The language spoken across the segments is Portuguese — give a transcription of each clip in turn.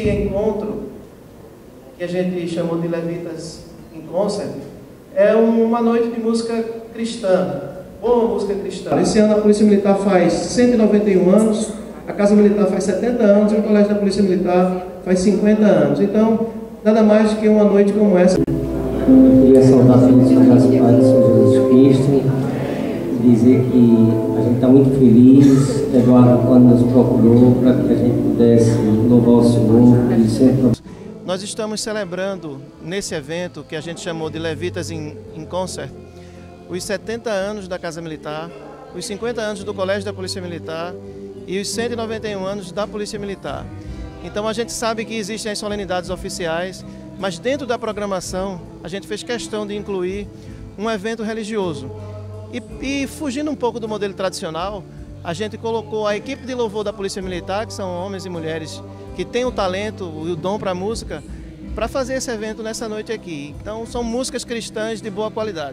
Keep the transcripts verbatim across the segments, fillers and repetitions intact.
esse encontro, que a gente chamou de Levitas in Concert, é uma noite de música cristã, boa música cristã. Esse ano a Polícia Militar faz cento e noventa e um anos, a Casa Militar faz setenta anos e o Colégio da Polícia Militar faz cinquenta anos. Então, nada mais do que uma noite como essa. Eu queria saudar todos os nossos pais do Senhor Jesus Cristo, dizer que a gente está muito feliz, Eduardo, quando nos procurou para que a gente pudesse louvar o Senhor e sempre... Nós estamos celebrando nesse evento que a gente chamou de Levitas in, in Concert, os setenta anos da Casa Militar, os cinquenta anos do Colégio da Polícia Militar e os cento e noventa e um anos da Polícia Militar. Então a gente sabe que existem as solenidades oficiais, mas dentro da programação a gente fez questão de incluir um evento religioso. E, e fugindo um pouco do modelo tradicional, a gente colocou a equipe de louvor da Polícia Militar, que são homens e mulheres que têm o talento e o dom para a música, para fazer esse evento nessa noite aqui. Então são músicas cristãs de boa qualidade.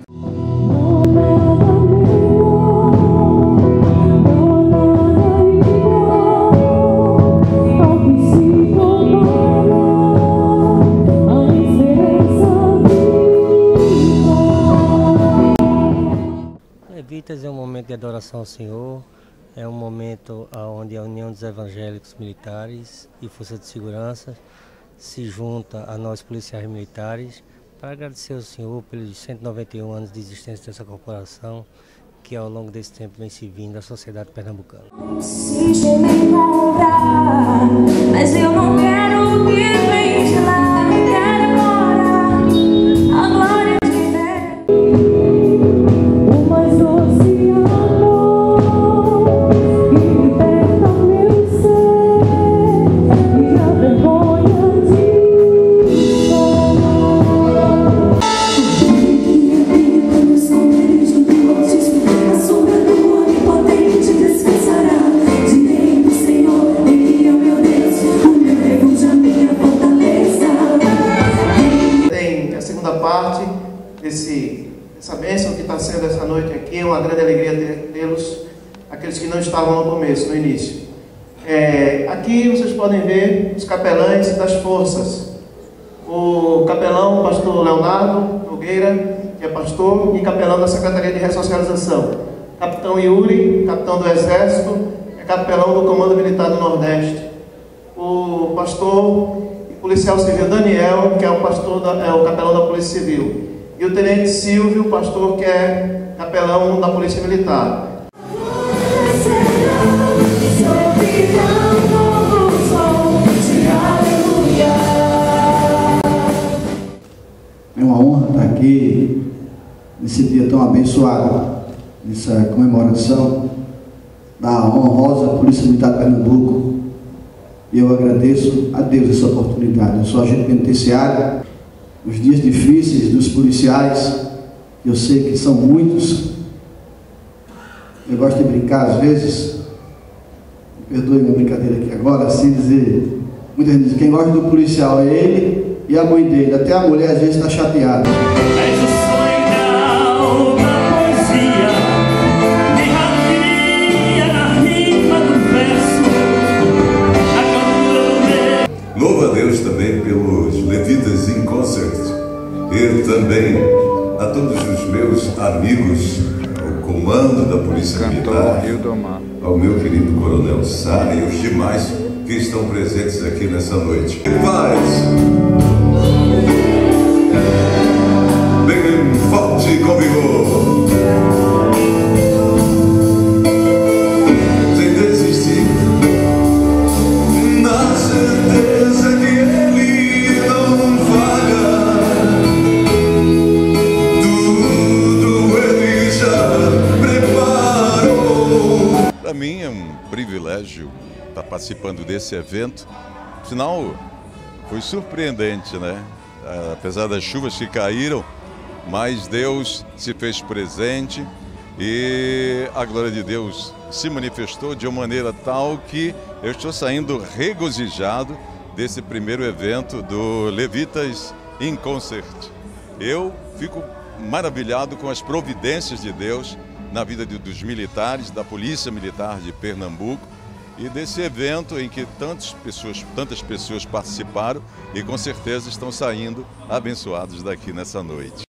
Levitas é um momento de adoração ao Senhor, é um momento onde a União dos Evangélicos Militares e Forças de Segurança se junta a nós policiais militares para agradecer ao Senhor pelos cento e noventa e um anos de existência dessa corporação que ao longo desse tempo vem servindo à sociedade pernambucana. Mas eu não quero o que vem de lá, eu quero agora a glória de Deus. O mais doce amor que liberta o meu ser e a vergonha de amor. Minha vida no som de um batismo, a sombra do onipotente descansará. Direi do Senhor, Ele é o meu Deus, o meu refúgio, a minha fortaleza. Tem a segunda parte desse, dessa bênção que está sendo essa noite aqui. É uma grande alegria tê-los, aqueles que não estavam no começo, no início. É, aqui vocês podem ver os capelães das forças. O capelão, o pastor Leonardo Nogueira, que é pastor, e capelão da Secretaria de Ressocialização. Capitão Yuri, capitão do Exército, é capelão do Comando Militar do Nordeste. O pastor e policial civil Daniel, que é o, pastor da, é o capelão da Polícia Civil. E o tenente Silvio, pastor, que é capelão da Polícia Militar. É uma honra estar aqui nesse dia tão abençoado, nessa comemoração da honrosa Polícia Militar de Pernambuco. E eu agradeço a Deus essa oportunidade. Eu sou agente penitenciário. Os dias difíceis dos policiais, eu sei que são muitos. Eu gosto de brincar às vezes, me perdoe minha brincadeira aqui agora, assim dizer, muita gente diz, quem gosta do policial é ele e a mãe dele, até a mulher às vezes está chateada. Louvo a Deus também pelos Levitas in Concert e também a todos os meus amigos, ao comando da Polícia Militar, ao meu querido Coronel Sá e os demais que estão presentes aqui nessa noite. Paz! Bem forte com vigor! Sem desistir, na certeza que Ele não falha, tudo Ele já preparou. Para mim é um privilégio estar participando desse evento. Afinal, foi surpreendente, né? Apesar das chuvas que caíram, mas Deus se fez presente e a glória de Deus se manifestou de uma maneira tal que eu estou saindo regozijado desse primeiro evento do Levitas in Concert. Eu fico maravilhado com as providências de Deus na vida de, dos militares, da Polícia Militar de Pernambuco, e desse evento em que tantas pessoas, tantas pessoas participaram e com certeza estão saindo abençoados daqui nessa noite.